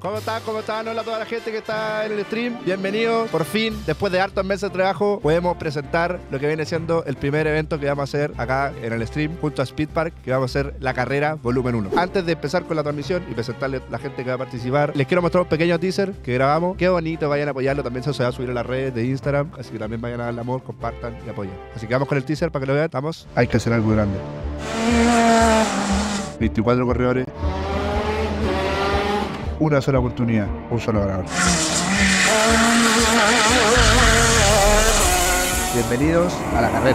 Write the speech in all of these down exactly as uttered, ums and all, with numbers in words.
¿Cómo están? ¿Cómo están? Hola a toda la gente que está en el stream. Bienvenidos. Por fin, después de hartos meses de trabajo, podemos presentar lo que viene siendo el primer evento que vamos a hacer acá en el stream junto a Speed Park, que vamos a hacer la carrera volumen uno. Antes de empezar con la transmisión y presentarle a la gente que va a participar, les quiero mostrar un pequeño teaser que grabamos. Qué bonito, vayan a apoyarlo. También se va a subir a las redes de Instagram, así que también vayan a darle amor, compartan y apoyen. Así que vamos con el teaser para que lo vean. Vamos. Hay que hacer algo grande. veinticuatro corredores. Una sola oportunidad, un solo ganador. Bienvenidos a la carrera.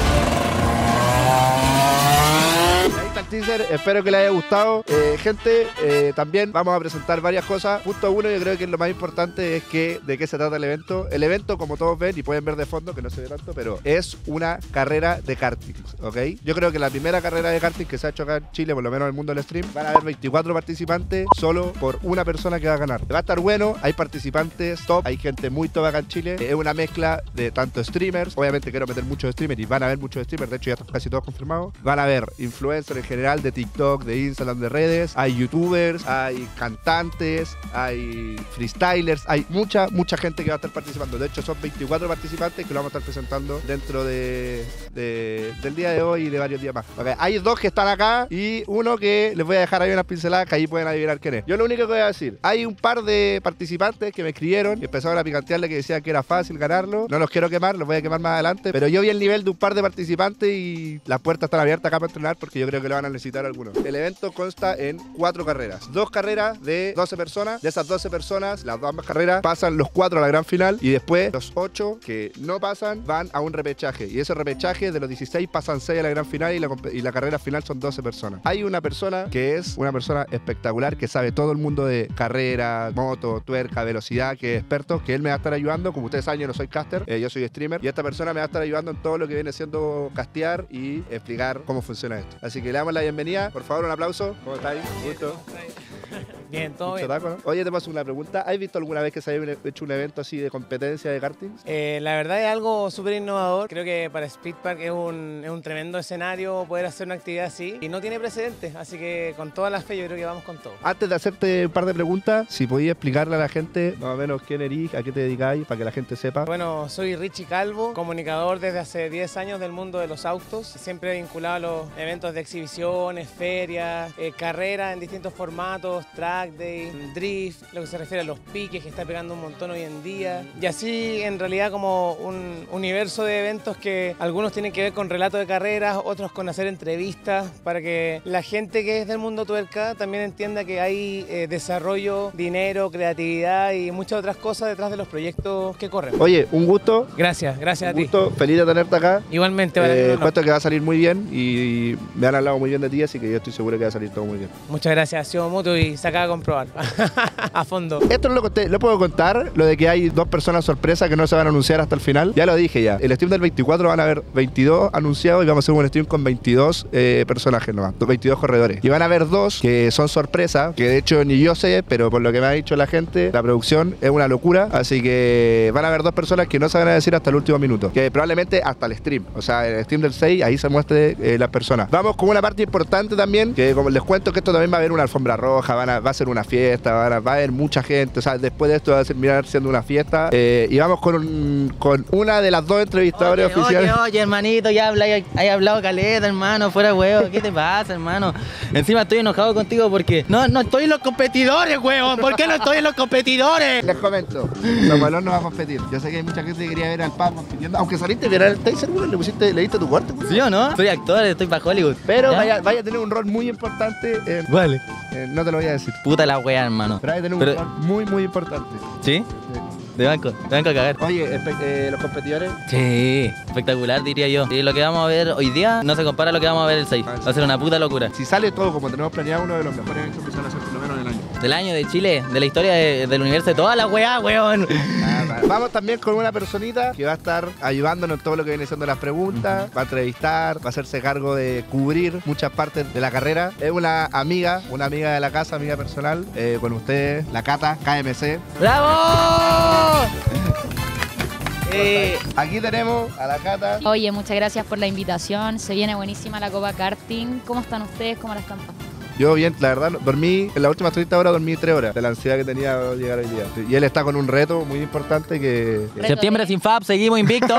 Ahí está el teaser, espero que les haya gustado. Eh, gente, eh, también vamos a presentar varias cosas. Punto uno, yo creo que lo más importante es que de qué se trata el evento. El evento, como todos ven y pueden ver de fondo, que no se ve tanto, pero es una carrera de karting, ¿ok? Yo creo que la primera carrera de karting que se ha hecho acá en Chile, por lo menos en el mundo del stream, van a haber veinticuatro participantes solo por una persona que va a ganar. Va a estar bueno, hay participantes top, hay gente muy top acá en Chile. Es una mezcla de tanto streamers, obviamente quiero meter muchos streamers y van a haber muchos streamers, de hecho ya están casi todos confirmados. Van a haber influencers en general de TikTok, de Instagram, de redes, hay youtubers, hay cantantes, hay freestylers, hay mucha, mucha gente que va a estar participando. De hecho son veinticuatro participantes que lo vamos a estar presentando dentro de, de, del día de hoy y de varios días más. Okay. Hay dos que están acá y uno que les voy a dejar ahí unas pinceladas que ahí pueden adivinar quién es. Yo lo único que voy a decir, hay un par de participantes que me escribieron y empezaron a picantearle que decían que era fácil ganarlo. No los quiero quemar, los voy a quemar más adelante, pero yo vi el nivel de un par de participantes y las puertas están abiertas acá para entrenar porque yo creo que lo van a necesitar algunos. El evento consta en cuatro carreras. Dos carreras de doce personas. De esas doce personas, las dos ambas carreras, pasan los cuatro a la gran final y después los ocho que no pasan van a un repechaje. Y ese repechaje de los dieciséis pasan seis a la gran final y la, y la carrera final son doce personas. Hay una persona que es una persona espectacular que sabe todo el mundo de carrera, moto, tuerca, velocidad, que es experto, que él me va a estar ayudando. Como ustedes saben, yo no soy caster, eh, yo soy streamer y esta persona me va a estar ayudando en todo lo que viene siendo castear y explicar cómo funciona esto. Así que le damos la bienvenida. Por favor, un aplauso. ¿Cómo estáis? Gusto. Bien, todo bien. Taco, ¿no? Oye, te paso una pregunta. ¿Has visto alguna vez que se haya hecho un evento así de competencia de karting? Eh, la verdad es algo súper innovador. Creo que para Speed Park es un, es un tremendo escenario poder hacer una actividad así y no tiene precedentes, así que con toda la fe yo creo que vamos con todo. Antes de hacerte un par de preguntas, si podías explicarle a la gente más o menos quién eres, a qué te dedicáis, para que la gente sepa. Bueno, soy Richie Calvo, comunicador desde hace diez años del mundo de los autos, siempre vinculado a los eventos de exhibiciones, ferias, eh, carreras en distintos formatos, track day, drift, lo que se refiere a los piques que está pegando un montón hoy en día. Y así en realidad como un universo de eventos que algunos tienen que ver con relato de carreras, otros con hacer entrevistas, para que la gente que es del mundo tuerca también entienda que hay eh, desarrollo, dinero, creatividad y muchas otras cosas detrás de los proyectos que corren. Oye, un gusto. Gracias, gracias un a ti. gusto, feliz de tenerte acá. Igualmente, vale. Eh, cuento que va a salir muy bien y me han hablado muy bien de ti, así que yo estoy seguro que va a salir todo muy bien. Muchas gracias, ha sido mutuo y se acaba de comprobar. A fondo. Esto lo, conté, lo puedo contar, lo de que hay dos personas sorpresa que no se van a anunciar hasta el final. Ya lo dije ya. El stream del veinticuatro van a haber veintidós anunciados y vamos a hacer un stream con veintidós eh, personajes nomás, veintidós corredores. Y van a haber dos que son sorpresas, que de hecho ni yo sé, pero por lo que me ha dicho la gente, la producción es una locura. Así que van a haber dos personas que no se van a decir hasta el último minuto, que probablemente hasta el stream. O sea, el stream del seis, ahí se muestre eh, las personas. Vamos con una parte importante también, que como les cuento que esto también va a haber una alfombra roja, van a, va a ser una fiesta, van a, va a haber mucha gente. O sea, después de esto va a terminar siendo una fiesta. Eh, y vamos con, un, con una de las dos entrevistadores oye, oficiales. Oye, oye, hermanito, ya hay, hay hablado caleta, hermano, fuera huevo. ¿Qué te pasa, hermano? Encima estoy enojado contigo porque no, no estoy en los competidores, huevón. ¿Por qué no estoy en los competidores? Les comento, Samuelón no va a competir. Yo sé que hay mucha gente que quería ver al Paz compitiendo. Aunque saliste bien al Taser, ¿le pusiste, le diste tu corte? ¿Sí o no? Soy actor, estoy para Hollywood. Pero vaya, vaya a tener un rol muy importante. En, vale. Eh, no te lo voy a decir. Puta la wea, hermano. Pero vaya a tener un Pero... rol muy, muy importante. ¿Sí? Sí. De banco, de banco a cagar. Oye, eh, los competidores. Sí, espectacular diría yo. Y lo que vamos a ver hoy día no se compara a lo que vamos a ver el seis. Va a ser una puta locura. Si sale todo como tenemos planeado, uno de los mejores eventos que se van a hacer por lo menos en el año. Del año de Chile, de la historia de, del universo, de toda la weá, weón. Ah, vamos también con una personita que va a estar ayudándonos en todo lo que viene siendo las preguntas, uh-huh. va a entrevistar, va a hacerse cargo de cubrir muchas partes de la carrera. Es una amiga, una amiga de la casa, amiga personal, eh, con ustedes, la Cata, K M C. ¡Bravo! Eh, aquí tenemos a la Cata. Oye, muchas gracias por la invitación. Se viene buenísima la Copa Karting. ¿Cómo están ustedes? ¿Cómo la están pasando? Yo bien, la verdad, dormí, en las últimas treinta horas dormí tres horas de la ansiedad que tenía de llegar hoy día. Y él está con un reto muy importante que... que- Septiembre sin Fab, seguimos invictos.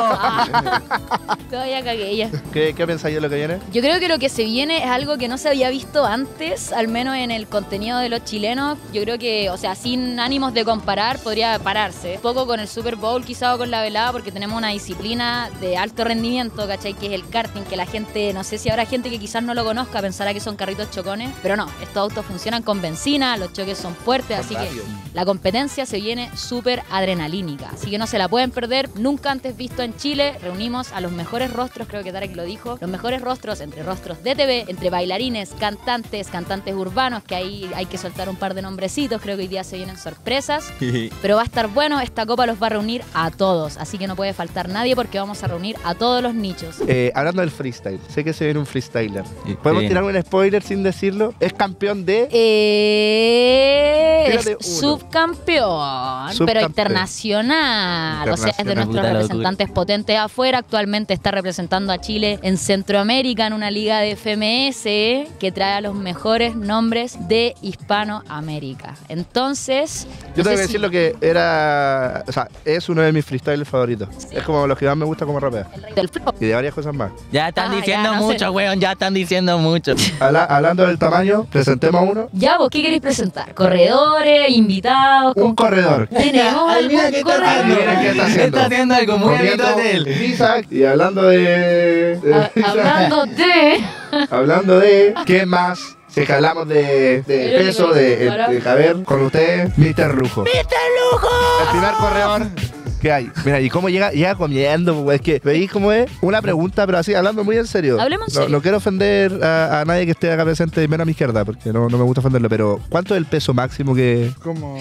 Todavía cagué ya. ¿Qué, qué pensáis de lo que viene? Yo creo que lo que se viene es algo que no se había visto antes, al menos en el contenido de los chilenos. Yo creo que, o sea, sin ánimos de comparar, podría pararse. Un poco con el Super Bowl, quizá, o con la velada, porque tenemos una disciplina de alto rendimiento, ¿cachai? Que es el karting, que la gente, no sé si habrá gente que quizás no lo conozca, pensará que son carritos chocones, pero no, estos autos funcionan con benzina, los choques son fuertes, así que la competencia se viene súper adrenalínica. Así que no se la pueden perder, nunca antes visto en Chile. Reunimos a los mejores rostros, creo que Tarek lo dijo, los mejores rostros entre rostros de T V, entre bailarines, cantantes, cantantes urbanos, que ahí hay que soltar un par de nombrecitos, creo que hoy día se vienen sorpresas, pero va a estar bueno, esta copa los va a reunir a todos, así que no puede faltar nadie porque vamos a reunir a todos los nichos. Eh, hablando del freestyle, sé que se viene un freestyler. Sí, ¿Podemos sí. tirar un spoiler sin decirlo? Es campeón de... Eh, Tírate es uno. subcampeón, pero Subcampeón. internacional, o sea, es de Internacional. nuestros Puta locura. representantes potentes afuera. Actualmente está representando a Chile en Centroamérica en una liga de F M S que trae a los mejores nombres de Hispanoamérica. Entonces, Yo no tengo sé que si- decir lo que era... O sea, es uno de mis freestylers favoritos. Es como los que más me gusta como rapea. el rey del flow. Y de varias cosas más. Ya están Ah, diciendo ya, no sé. mucho, weón, ya están diciendo mucho. Habla- hablando del tamaño, presentemos uno. Ya, vos, ¿qué queréis presentar? ¿Corredores, invitados? Un corredor. ¿Tenemos Adivina algún qué está corredor? haciendo. Adivina qué está haciendo. Está haciendo algo muy Comiendo habitual de él. pizza. Y hablando de... de Ha- pizza, Hablando de... hablando de... ¿Qué más? Si es que hablamos de, de El peso, único de, que para. de caber, con usted, mister Lujo. ¡mister Lujo! El primer corredor que hay. Mira, ¿y cómo llega? Llega comiendo, pues, es que, ¿veis cómo es? Una pregunta, pero así, hablando muy en serio. Hablemos en No, serio. no quiero ofender a, a nadie que esté acá presente, menos a mi izquierda, porque no, no me gusta ofenderlo, pero ¿cuánto es el peso máximo que...? Como...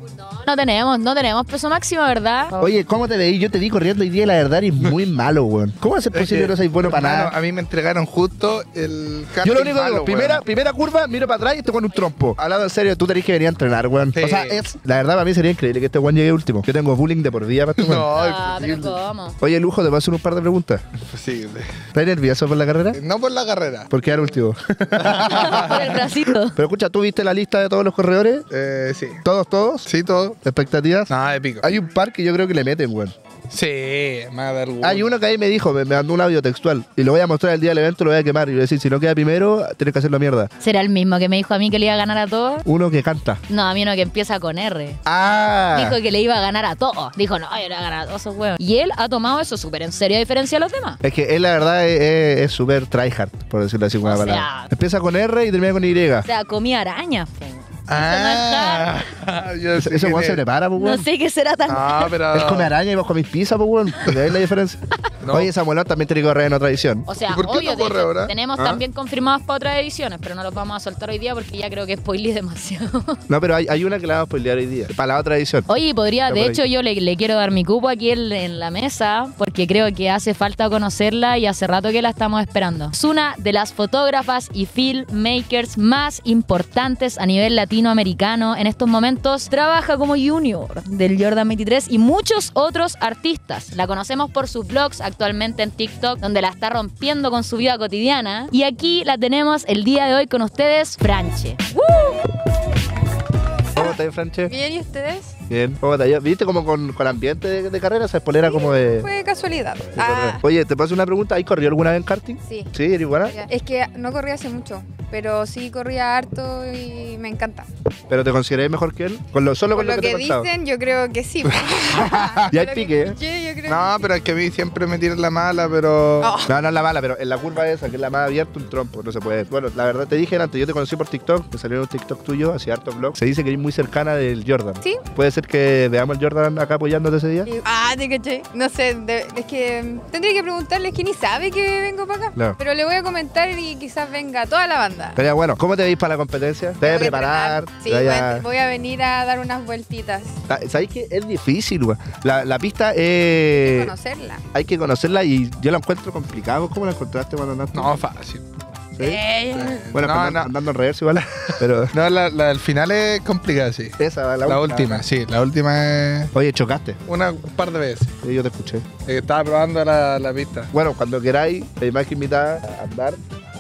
No tenemos, no tenemos peso máximo, ¿verdad? Oye, ¿cómo te veí? Yo te vi corriendo hoy día y la verdad eres muy malo, weón. ¿Cómo es posible que no seas bueno para hermano, nada? a mí me entregaron justo el Yo lo karting único que malo, digo, primera, weón. primera curva, miro para atrás y estoy con un trompo. Hablando en serio, tú tenés que venir a entrenar, weón. Sí. O sea, es, la verdad para mí sería increíble que este weón llegue último. Yo tengo bullying de por vida para este weón. No, Ah, pero imposible. ¿cómo? Oye, Lujo, te puedo hacer un par de preguntas. Imposible. ¿Estás nervioso por la carrera? No por la carrera. Por quedar último. Por el bracito. Pero escucha, ¿tú viste la lista de todos los corredores? Eh, sí. ¿Todos, todos? Sí, todo. ¿Expectativas? Nada épico. Hay un par que yo creo que le meten, weón. Sí, me va a dar gusto. Hay uno que ahí me dijo, me, me mandó un audio textual. Y lo voy a mostrar el día del evento, lo voy a quemar. Y voy a decir, si no queda primero, tienes que hacerlo mierda. ¿Será el mismo que me dijo a mí que le iba a ganar a todos? Uno que canta. No, a mí uno que empieza con R. Ah. Dijo que le iba a ganar a todos. Dijo, no, yo le voy a ganar a todos esos huevos. Y él ha tomado eso súper en serio a diferencia de los demás. Es que él, la verdad, es- es es súper tryhard, por decirlo así con una O sea- palabra. Empieza con R y termina con Y. O sea, comí arañas, po. Ah, yo Ese sé ese quién weón se es. prepara, pues, No weón. sé qué será tan... Ah, pero... Él come araña y vos comís pizza, pues, weón. Porque ahí es la diferencia. No. Oye, Samuel también tiene que correr en otra edición. O sea, ¿Y por qué obvio, no de corre hecho, ahora? tenemos ¿Ah? también confirmados para otras ediciones, pero no los vamos a soltar hoy día porque ya creo que spoilé demasiado. No, pero hay, hay una que la vamos a spoilear hoy día. Para la otra edición. Oye, podría, Está de por ahí. hecho, yo le, le quiero dar mi cupo aquí en, en la mesa porque creo que hace falta conocerla y hace rato que la estamos esperando. Es una de las fotógrafas y filmmakers más importantes a nivel latinoamericano. En estos momentos trabaja como junior del Jordan veintitrés y muchos otros artistas. La conocemos por sus vlogs actualmente en TikTok, donde la está rompiendo con su vida cotidiana. Y aquí la tenemos el día de hoy con ustedes, Franche. ¿Cómo estás, Franche? Bien, ¿y ustedes? Bien. ¿Cómo estás? ¿Viste como con, con ambiente de, de carrera? Esa polera como de... Fue casualidad. de Ah, correr. Oye, ¿te puedo hacer una pregunta? ¿Has corrido alguna vez en karting? sí. Sí, ¿eres buena? Es que no corría hace mucho, pero sí corría harto y me encanta. ¿Pero te consideré mejor que él? Con lo, solo Por con lo lo que, que te he contado. dicen, yo creo que sí. Y hay Por lo que pique, ¿eh? escuché, yo creo No, pero es que a mí siempre me tiran la mala, pero... Oh. No, no es la mala, pero en la curva esa, que es la más abierta, un trompo, no se puede. Bueno, la verdad te dije antes, yo te conocí por TikTok, me salió un TikTok tuyo, hacía harto vlog. Se dice que eres muy cercana del Jordan. Sí. ¿Puede ser que veamos el Jordan acá apoyándote ese día? Y- Ah, te caché. No sé, de- es que mm, tendría que preguntarle, es que ni sabe que vengo para acá. No. Pero le voy a comentar y quizás venga toda la banda. Pero ya, bueno, ¿cómo te veis para la competencia? ¿Te vas a Tengo que preparar? entrenar. Sí, ¿Te voy vas a, a- voy a venir a dar unas vueltitas. Ah, ¿Sabéis que es difícil, güey? La, la pista Hay que es... conocerla. Hay que conocerla y yo la encuentro complicado. ¿Cómo la encontraste cuando andaste? No, fácil. ¿Sí? Eh, Bueno, No, andando, no. andando en reverso igual, pero No, la, la del final es complicada, sí. esa, la, La última, sí. La última es... Oye, chocaste. Una un par de veces. Sí, yo te escuché. Eh, estaba probando la, la pista. Bueno, cuando queráis, te más que invitada a andar.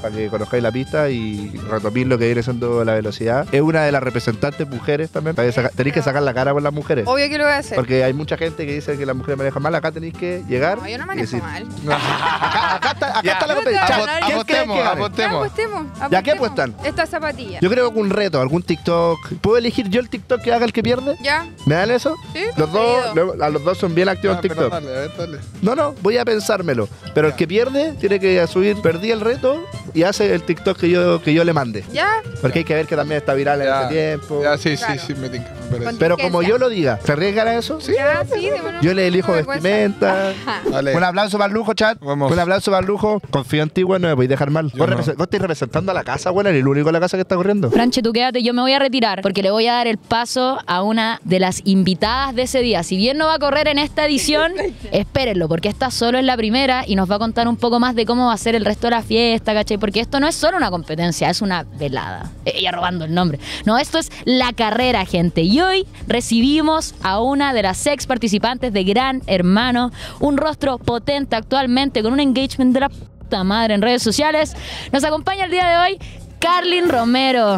para que conozcáis la pista y retoméis lo que viene siendo la velocidad. Es una de las representantes mujeres también. Tenéis que sacar la cara por las mujeres. Obvio que lo voy a hacer. Porque hay mucha gente que dice que las mujeres manejan mal. Acá tenéis que llegar. No, yo no y manejo decir, mal. No, acá, acá está, acá Ya. está la competencia. Apostemos, ¿Quién cree que apostemos, gane? Ya, apostemos. apostemos, ¿Ya qué apostemos. apuestan? Esta zapatilla. Yo creo que un reto, algún TikTok. ¿Puedo elegir yo el TikTok que haga el que pierde? ¿Ya? ¿Me dan eso? Sí, Los dos, conseguido. lo- a los dos son bien activos Ah, en pero TikTok. dale, a ver, dale. No, no, voy a pensármelo. Pero el que pierde tiene que subir, perdí el reto y hace el TikTok que yo, que yo le mande. ¿Ya? Porque hay que ver que también está viral en Ya. ese tiempo. Ya, sí, Claro. sí, sí, me tinca, me parece. Pero como yo lo diga, ¿se arriesgan a eso? Sí. Ya, sí, démonos Yo le elijo una vergüenza. vestimenta. Dale. Un aplauso para el lujo, chat. Vamos. Un aplauso para el lujo. Confío en ti, güey, no me podéis dejar mal. Yo Vos, no. represe- vos estás representando a la casa, güey, eres el único en la casa que está corriendo. Franche, tú quédate, yo me voy a retirar porque le voy a dar el paso a una de las invitadas de ese día. Si bien no va a correr en esta edición, espérenlo, porque esta solo es la primera y nos va a contar un poco más de cómo va a ser el resto de la fiesta, ¿cachai? Porque esto no es solo una competencia, es una velada. Ella robando el nombre. No, esto es la carrera, gente. Y hoy recibimos a una de las ex participantes de Gran Hermano, un rostro potente actualmente con un engagement de la puta madre en redes sociales. Nos acompaña el día de hoy Carlin Romero.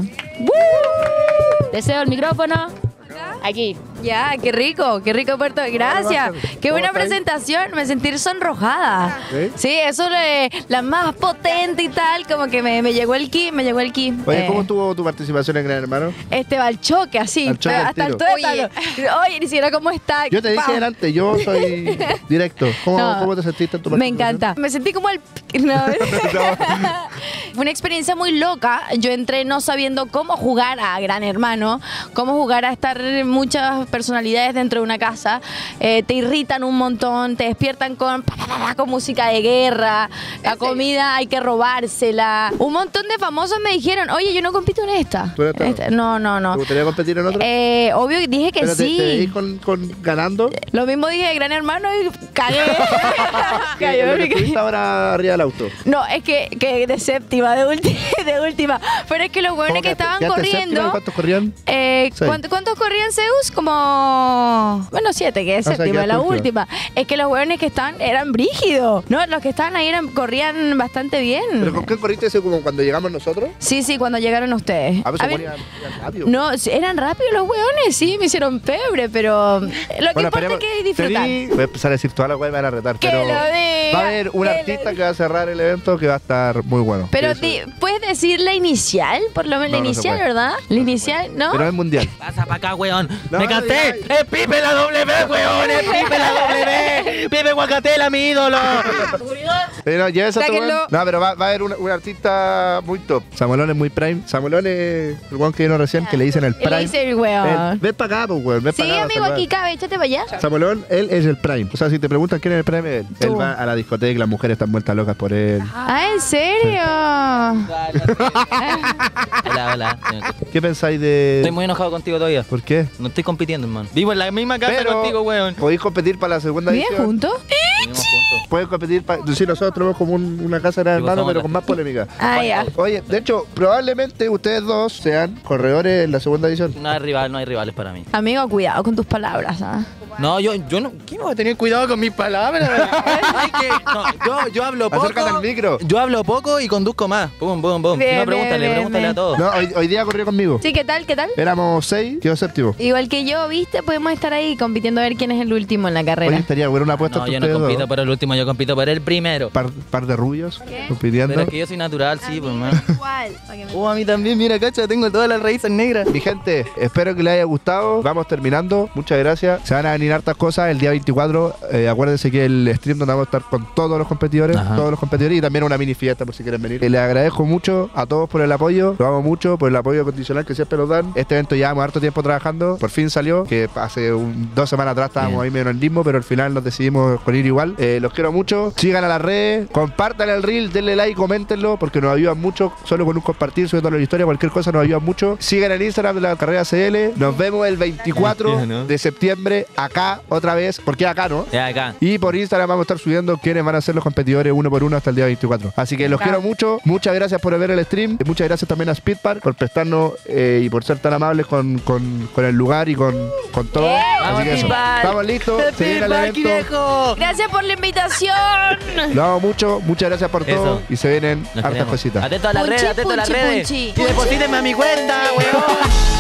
¡Woo! Deseo el micrófono. Aquí. Ya, qué rico, qué rico Puerto. Gracias. Qué buena ¿Cómo estáis? presentación, me sentí sonrojada. ¿Sí? Sí, eso de la más potente y tal, como que me, me llegó el ki, me llegó el ki. Oye, Eh, ¿cómo estuvo tu participación en Gran Hermano? Este va al choque, así, Al choque al hasta el tiro. tuétano. Oye, ni siquiera cómo está. Yo te dije Pa. delante, yo soy directo. ¿Cómo, No, cómo te sentiste en tu Me participación? encanta. Me sentí como el... No. Fue una experiencia muy loca. Yo entré no sabiendo cómo jugar a Gran Hermano, cómo jugar a estar muchas personalidades dentro de una casa. Eh, te irritan un montón, te despiertan con, pa, pa, pa, pa, con música de guerra. La comida hay que robársela. Un montón de famosos me dijeron, oye, yo no compito en esta. ¿Tú en esta no? Esta- No, no, no. ¿Te gustaría competir en otra? Eh, obvio que dije que Pero te, sí. te veis con, con ganando. Lo mismo dije de Gran Hermano y cagué. ¿Qué Cayó, es lo que me caí. estuviste ahora arriba del auto? No, es que, que de séptima, de última, de última. Pero es que los ¿Cómo hueones que quedaste- estaban quedaste séptima? corriendo. ¿Cuántos corrían? Eh, Seis. ¿cuánto- ¿Cuántos corrían Zeus? Como. Bueno, siete, que es O sea, séptima, quedaste la última. última. Es que los hueones que estaban eran brígidos. No, los que estaban ahí eran, corrían bastante bien. ¿Pero con qué corriste ese como cuando llegamos nosotros? Sí, sí, cuando llegaron ustedes. A veces A ver, ponían ponían rápido. no, sí, eran rápidos los hueones, sí, me hicieron pebre, pero lo que Bueno, importa esperemos- es que disfrutar. te vi- voy a empezar a decir todas las weas me van a retar. Que pero lo diga, va a haber un que lo artista diga. que va a cerrar el evento que va a estar muy bueno. Pero Eso. di- puedes decir la inicial, por lo menos No, la no se inicial, puede. ¿verdad? La inicial, ¿no? Pero es mundial. Pasa para acá, weón. No, Me no, cansé. ya, Es Pipe la W, weón. Es Pipe la W. Pipe Guacatela, mi ídolo. Eh, no, llévese a tu Sáquenlo. weón. No, pero va, va a haber un, un artista muy top. Samuelón es muy prime. Samuelón es el weón que vino recién, que le dicen el Le prime. dice el weón. Ven, ven para acá, pues, weón. Ven Sí, para acá. a amigo, saludar. aquí cabe, échate para allá. Samuelón, él es el prime. O sea, si te preguntan quién es el prime, él. Tú. Él va a la discoteca, las mujeres están vueltas locas por él. Ah, ¿en serio? Hola, hola. ¿Qué pensáis de...? Estoy muy enojado contigo todavía. ¿Por qué? No estoy compitiendo, hermano. Vivo en la misma casa Pero- contigo, weón. ¿Podéis competir para la segunda ¿Viven edición? juntos? Vivimos juntos. Pueden competir para... Sí, nosotros tenemos como un- una casa de Sí, hermano, somos pero la- con más polémica. Ah, ya. Oye, de hecho, probablemente ustedes dos sean corredores en la segunda edición. No hay rival, no hay rivales para mí. Amigo, cuidado con tus palabras, ¿ah? No, yo, yo no. ¿Quién va a tener cuidado con mis palabras? Hay que- no, yo, yo hablo poco. Acércate al micro. Yo hablo poco y conduzco más. Pum, pum, pum. Bien, no, pregúntale, bien, pregúntale bien. a todos. No, hoy, hoy día corrió conmigo. Sí, ¿qué tal? ¿Qué tal? Éramos seis, quedó séptimo. Igual que yo, ¿viste? Podemos estar ahí compitiendo a ver quién es el último en la Oye, carrera. estaría buena una apuesta No, entre yo no ustedes compito dos. por el último, yo compito por el primero. Par, par de rubios compitiendo. Pero es que yo soy natural, sí, pues, man. Igual. Oh, a mí también, mira, cacha, tengo todas las raíces negras. Mi gente, espero que les haya gustado. Vamos terminando. Muchas gracias. Se van a venir hartas cosas el día veinticuatro. Eh, acuérdense que el stream donde vamos a estar con todos los competidores, Ajá. todos los competidores y también una mini fiesta por si quieren venir. Eh, les agradezco mucho a todos por el apoyo. Lo amo mucho por el apoyo condicional que siempre nos dan. Este evento llevamos harto tiempo trabajando. Por fin salió, que hace un- dos semanas atrás estábamos Bien. ahí medio en el limbo, pero al final nos decidimos con ir igual. Eh, los quiero mucho. Sigan a las redes, compartan el reel, denle like, coméntenlo, porque nos ayudan mucho. Solo con un compartir, subiendo la historia, cualquier cosa nos ayuda mucho. Sigan el Instagram de la carrera C L. Nos vemos el veinticuatro Sí, ¿no? de septiembre acá acá otra vez, porque acá, ¿no? Ya, acá. Y por Instagram vamos a estar subiendo quiénes van a ser los competidores uno por uno hasta el día veinticuatro. Así que los Claro. quiero mucho. Muchas gracias por ver el stream. Muchas gracias también a Speedpark por prestarnos eh, y por ser tan amables con, con, con el lugar y con, con todo. ¡Eh! Así ¡Vamos, que eso. Speedpark! Estamos listos. Se viene el Speedpark, evento. viejo! Gracias por la invitación. Lo amo mucho. Muchas gracias por Eso. todo. Y se vienen Nos hartas queremos. cositas. Atento a las Punchi, redes, atento a las punchi, redes. punchi. Y deposítenme a mi cuenta, weón.